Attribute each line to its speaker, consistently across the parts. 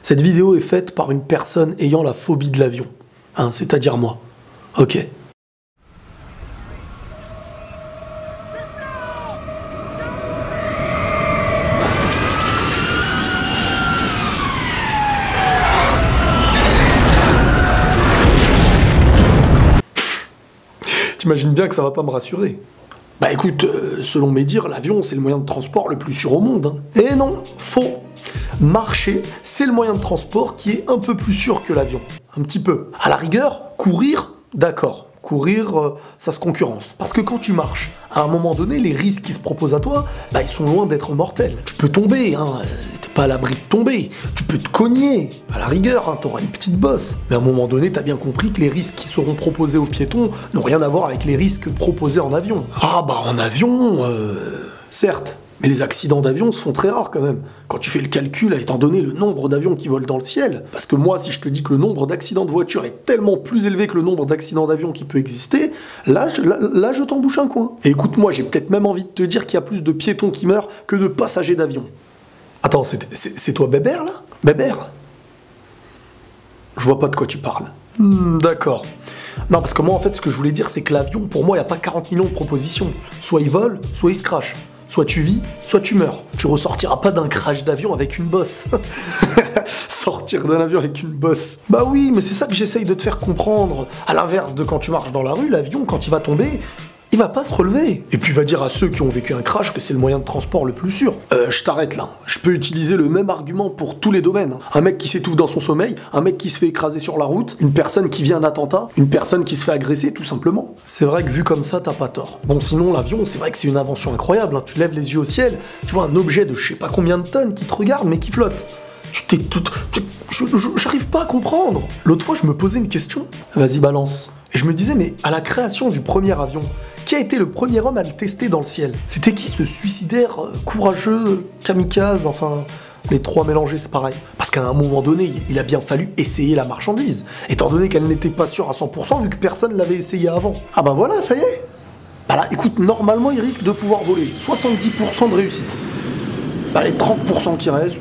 Speaker 1: Cette vidéo est faite par une personne ayant la phobie de l'avion. Hein, c'est-à-dire moi. Ok. T'imagines bien que ça va pas me rassurer. Bah écoute, selon mes dires, l'avion c'est le moyen de transport le plus sûr au monde. Hein. Et non, faux. Marcher, c'est le moyen de transport qui est un peu plus sûr que l'avion. Un petit peu. À la rigueur, courir, d'accord. Courir, ça se concurrence. Parce que quand tu marches, à un moment donné, les risques qui se proposent à toi, bah ils sont loin d'être mortels. Tu peux tomber, hein, t'es pas à l'abri de tomber. Tu peux te cogner, à la rigueur, hein, t'auras une petite bosse. Mais à un moment donné, t'as bien compris que les risques qui seront proposés aux piétons n'ont rien à voir avec les risques proposés en avion. Ah bah en avion, certes. Mais les accidents d'avion se font très rares quand même. Quand tu fais le calcul, étant donné le nombre d'avions qui volent dans le ciel, parce que moi, si je te dis que le nombre d'accidents de voiture est tellement plus élevé que le nombre d'accidents d'avion qui peut exister, là je t'embouche un coin. Et écoute-moi, j'ai peut-être même envie de te dire qu'il y a plus de piétons qui meurent que de passagers d'avion. Attends, c'est toi Bébert, là? Bébert? Je vois pas de quoi tu parles. D'accord. Non, parce que moi, en fait, ce que je voulais dire, c'est que l'avion, pour moi, il n'y a pas 40 millions de propositions. Soit il vole, soit il se crache. Soit tu vis, soit tu meurs. Tu ressortiras pas d'un crash d'avion avec une bosse. Sortir d'un avion avec une bosse. Bah oui, mais c'est ça que j'essaye de te faire comprendre. À l'inverse de quand tu marches dans la rue, l'avion, quand il va tomber, il va pas se relever. Et puis va dire à ceux qui ont vécu un crash que c'est le moyen de transport le plus sûr. Je t'arrête là. Je peux utiliser le même argument pour tous les domaines. Un mec qui s'étouffe dans son sommeil, un mec qui se fait écraser sur la route, une personne qui vit un attentat, une personne qui se fait agresser, tout simplement. C'est vrai que vu comme ça, t'as pas tort. Bon, sinon l'avion, c'est vrai que c'est une invention incroyable. Hein. Tu lèves les yeux au ciel, tu vois un objet de je sais pas combien de tonnes qui te regarde mais qui flotte. J'arrive pas à comprendre. L'autre fois, je me posais une question. Vas-y, balance. Et je me disais, mais à la création du premier avion, qui a été le premier homme à le tester dans le ciel? C'était qui ce suicidaire courageux, kamikaze, enfin, les trois mélangés, c'est pareil. Parce qu'à un moment donné, il a bien fallu essayer la marchandise, étant donné qu'elle n'était pas sûre à 100% vu que personne l'avait essayé avant. Ah bah voilà, ça y est. Bah là, écoute, normalement, il risque de pouvoir voler. 70% de réussite. Bah les 30% qui restent...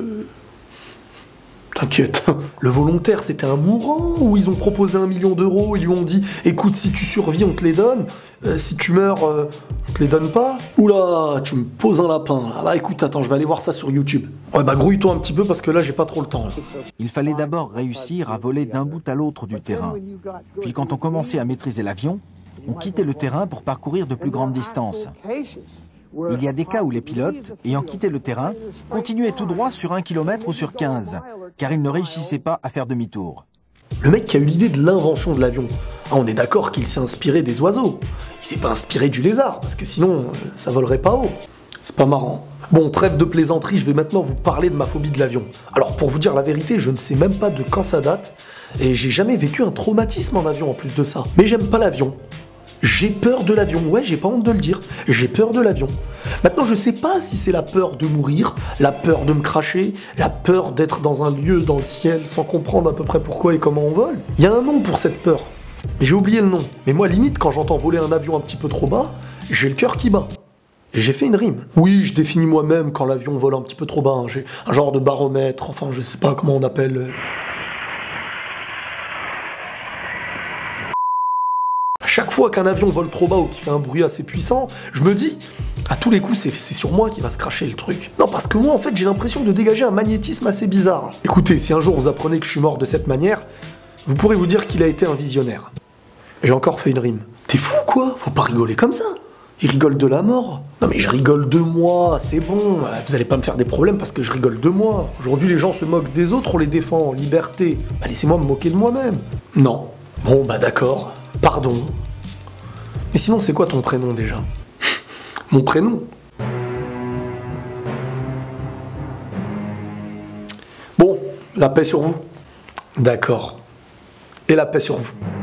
Speaker 1: T'inquiète, le volontaire c'était un mourant ou ils ont proposé 1 million d'euros, ils lui ont dit écoute si tu survis on te les donne, si tu meurs on te les donne pas. Oula, tu me poses un lapin. Ah bah écoute, attends, je vais aller voir ça sur YouTube. Ouais bah grouille-toi un petit peu parce que là j'ai pas trop le temps. Là.
Speaker 2: Il fallait d'abord réussir à voler d'un bout à l'autre du terrain. Puis quand on commençait à maîtriser l'avion, on quittait le terrain pour parcourir de plus grandes distances. Il y a des cas où les pilotes, ayant quitté le terrain, continuaient tout droit sur 1 km ou sur 15, car ils ne réussissaient pas à faire demi-tour.
Speaker 1: Le mec qui a eu l'idée de l'invention de l'avion, on est d'accord qu'il s'est inspiré des oiseaux. Il s'est pas inspiré du lézard, parce que sinon, ça volerait pas haut. C'est pas marrant. Bon, trêve de plaisanterie, je vais maintenant vous parler de ma phobie de l'avion. Alors, pour vous dire la vérité, je ne sais même pas de quand ça date, et j'ai jamais vécu un traumatisme en avion en plus de ça. Mais j'aime pas l'avion. J'ai peur de l'avion, ouais, j'ai pas honte de le dire, j'ai peur de l'avion. Maintenant, je sais pas si c'est la peur de mourir, la peur de me cracher, la peur d'être dans un lieu dans le ciel sans comprendre à peu près pourquoi et comment on vole. Il y a un nom pour cette peur, mais j'ai oublié le nom. Mais moi, limite, quand j'entends voler un avion un petit peu trop bas, j'ai le cœur qui bat. Et j'ai fait une rime. Oui, je définis moi-même quand l'avion vole un petit peu trop bas, hein. J'ai un genre de baromètre, enfin, je sais pas comment on appelle... Chaque fois qu'un avion vole trop bas ou qu'il fait un bruit assez puissant, je me dis, à tous les coups, c'est sur moi qui va se cracher le truc. Non, parce que moi, en fait, j'ai l'impression de dégager un magnétisme assez bizarre. Écoutez, si un jour vous apprenez que je suis mort de cette manière, vous pourrez vous dire qu'il a été un visionnaire. J'ai encore fait une rime. T'es fou, quoi? Faut pas rigoler comme ça. Il rigole de la mort. Non mais je rigole de moi, c'est bon. Vous allez pas me faire des problèmes parce que je rigole de moi. Aujourd'hui, les gens se moquent des autres, on les défend, liberté. Bah laissez-moi me moquer de moi-même. Non. Bon, bah d'accord. Pardon. Mais sinon, c'est quoi ton prénom déjà? Mon prénom? Bon, la paix sur vous. D'accord. Et la paix sur vous.